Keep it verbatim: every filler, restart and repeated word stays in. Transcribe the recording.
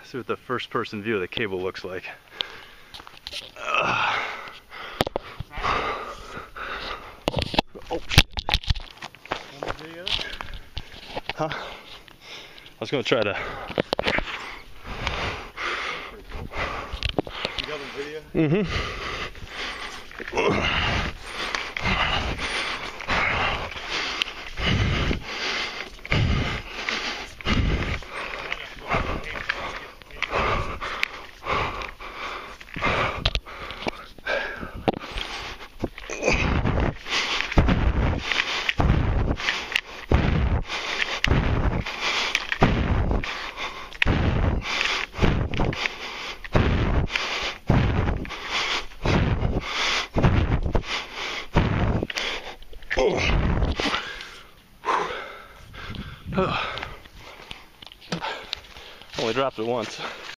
See what the first person view of the cable looks like. Uh. Oh. Huh? I was gonna try to. You got the video? Mm-hmm. Only dropped it once.